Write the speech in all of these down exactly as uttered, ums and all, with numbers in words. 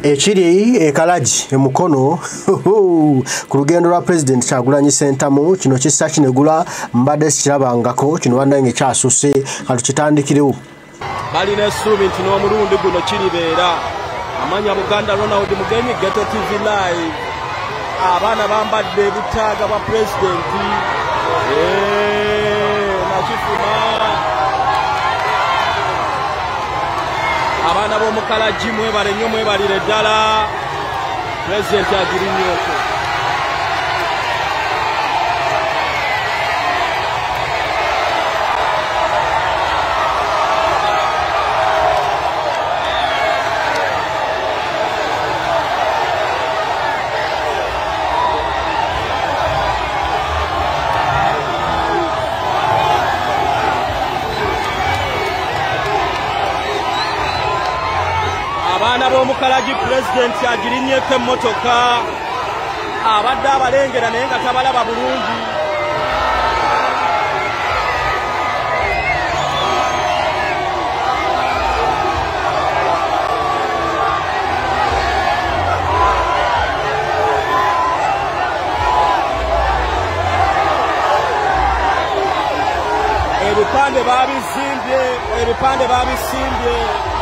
Ekiri ekalaji emukono ku lugendo lwa President Kyagulanyi Ssentamu kino kissa kinegula mbadde sikirabangako kino bannange kyasuse katukitandikirewo balina essuubi nti n'omulundi guno kiribeera amanya Buganda Ronald Mugenyi Ghetto T V Live abaana bambadde ebitaaga bwa President nakifuma abaana b'omukalaji mwebale nnyo mwebalire ddala President agirinnyeko abaana b'omukalaji President agirinnyeko emmotoka abadde abalengera naye nga tabalaba bulungi ebipande babisimbye ebipande babisimbye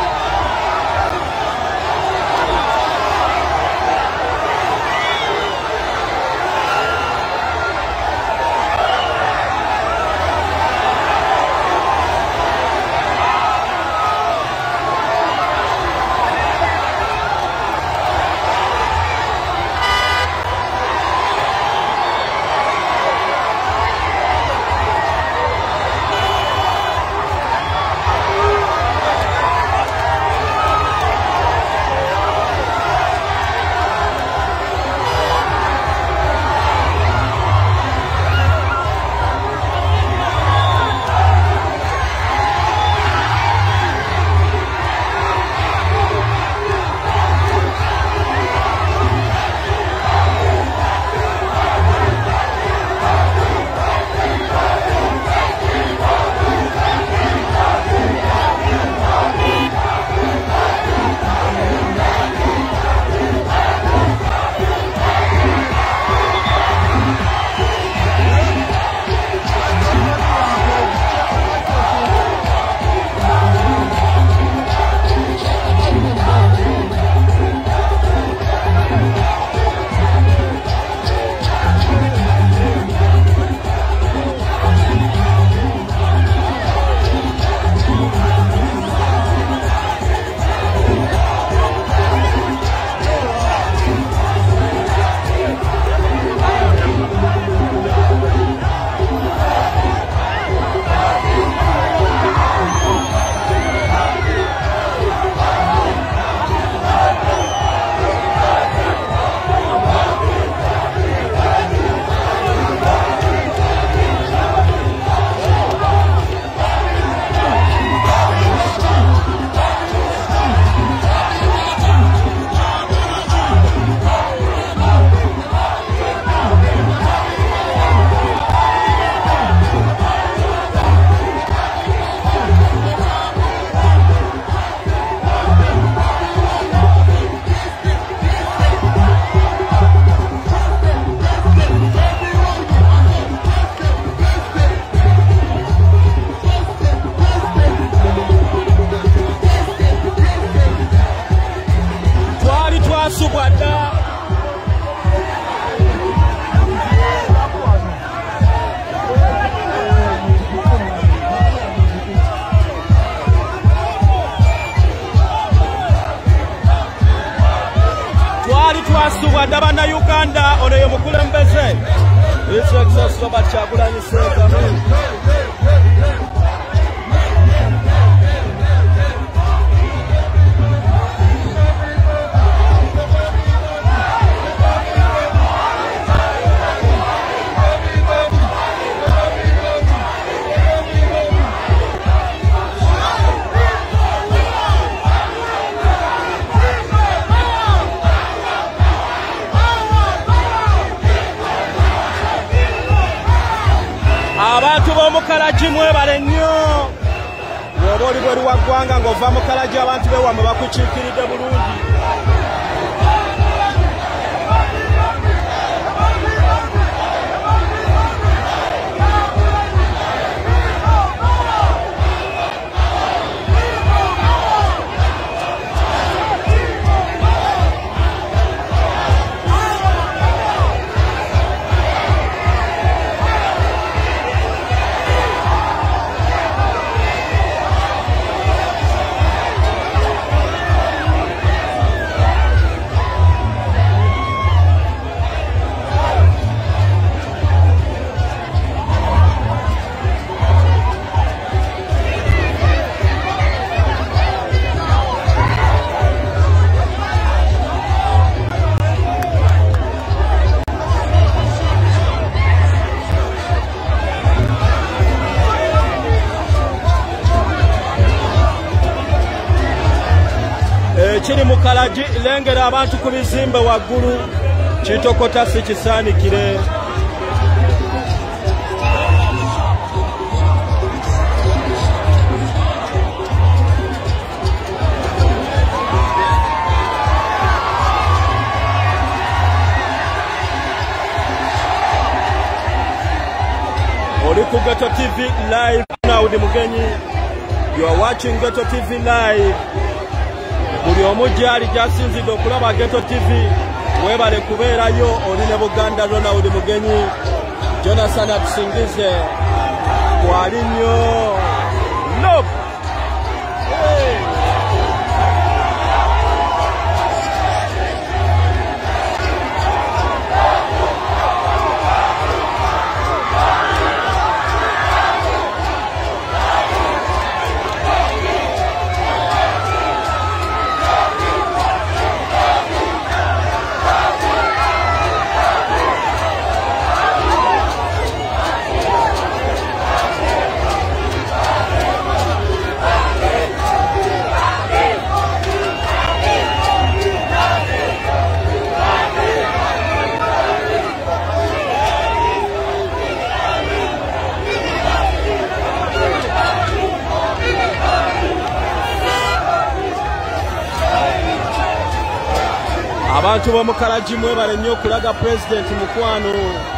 twasubwadde bannayuganda ono ye mukulembeze His Excellency Robert Kyagulanyi Ssentamu abantu b'omukalaji mwebale nnyo bw'oba oli bweru wa ggwanga ng'ova mukalaji abantu b'ewammwe bakukiikiridde bulungi Kalagi lengera abantu ku bizimbe waggulu kitokota si kisaanikire. Oli ku Ghetto T V live now di Mugenyi. You are watching Ghetto T V live. Buli omu gyali gyasinzidde okulaba Ghetto T V. Webale kubeerayo oli ne Buganda Ronald Mugenyi. Jonathan atusingize. Kwali nnyo. Nope. Hey. Abantu b'omu Kalagi mwebale nnyo okulaga President mukwano.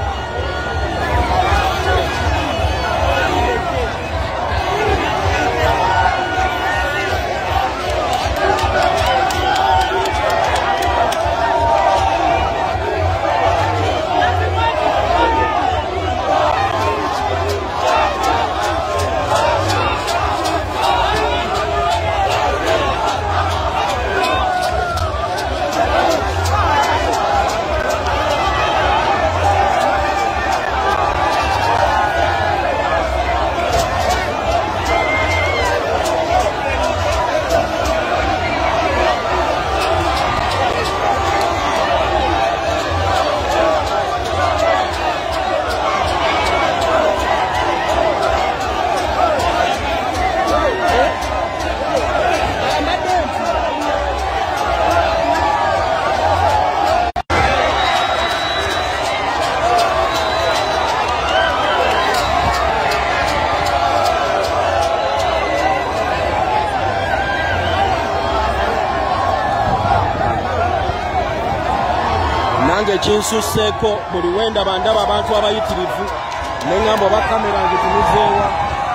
Nange kinsusseeko buli wenda bandaba abantu abayitirivu neŋŋamba oba kamera ngitumizeewa.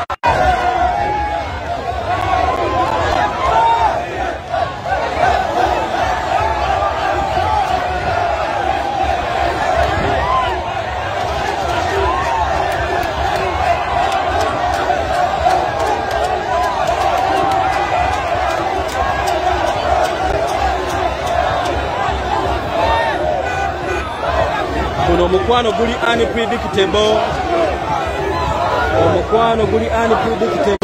Omukwano guli unpredictable. Omukwano guli unpredictable.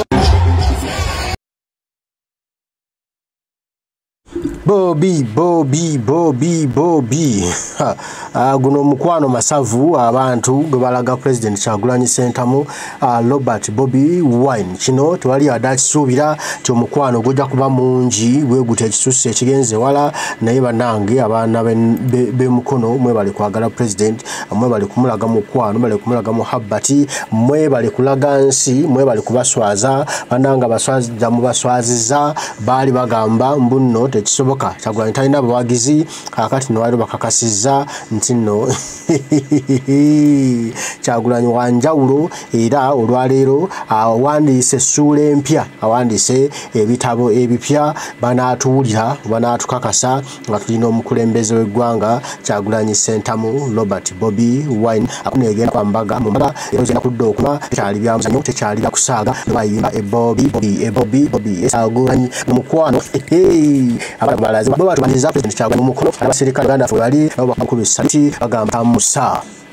Bobby Bobby Bobby Bobby uh, guno mukwano masavu abantu uh, gebalaga President Kyagulanyi Ssentamu uh, Robert Bobi Wine kino tewali adakisuubira ti omukwano gujja kuba mungi wegute ekisusse ekigenze wala naye banange abaana b'emukono mwe bali kwagala President mwe bali kumulaga mukwano bali kumulaga muhabbati mwe bali kulaga nsi mwe bali kubaswaza bananga baswaza mu baswaziza bali bagamba mbunno tekisoboka Kyagulanyi talina abawagizi akati no wali bakakasiza nti nno Kyagulanyi wanjawulo era olwaleero awandiise essuula empya awandiise ebitabo ebipya banaatuwulira banaatukakasa nga tulina omukulembeze w'eggwanga Kyagulanyi Ssentamu Robert Bobi Wine akunegenda kwambaga mu mbaga erozenda kudda okuba tekyali byamuzanyo tekyali bya kusaaga bayimba ebobi bobi ebobi bobi Kyagulanyi mukwano abalazi baba batubaniza President Kyagulanyi mu mukono abaserikale Uganda bali nabo bakubisa bagamba Musa